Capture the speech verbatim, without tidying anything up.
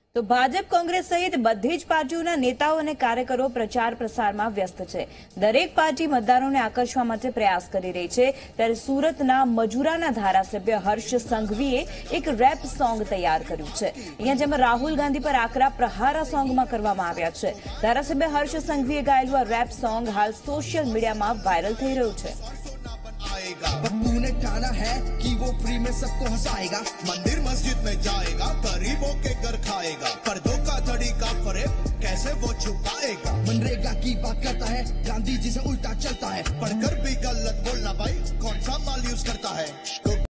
તો ભાજપ કોંગ્રેસ સહિત બધી જ પાર્ટીઓના નેતાઓ અને કાર્યકરો પ્રચાર પ્રસારમાં વ્યસ્ત છે। દરેક પાર્ટી મતદારોને આકર્ષવા માટે પ્રયાસ કરી રહી છે। ત્યારે સુરતના મજુરાના ધારાસભ્ય હર્ષ સંઘવીએ એક રેપ સોંગ તૈયાર કર્યું છે। અહીંયા જેમાં રાહુલ ગાંધી પર આકરા પ્રહારા સોંગમાં કરવામાં આવ્યા છે। ધારાસભ્ય હર્ષ સંઘવીએ ગાયેલું આ રેપ સોંગ હાલ સોશિયલ મીડિયામાં વાયરલ થઈ રહ્યું છે। बप्पू ने ठाना है कि वो फ्री में सबको हंसाएगा, मंदिर मस्जिद में जाएगा, गरीबों के घर खाएगा, पर धोखाधड़ी का फरेब कैसे वो छुपाएगा। मनरेगा की बात करता है, गांधी जी से उल्टा चलता है, पढ़कर भी गलत बोलना भाई, कौन सा माल यूज करता है।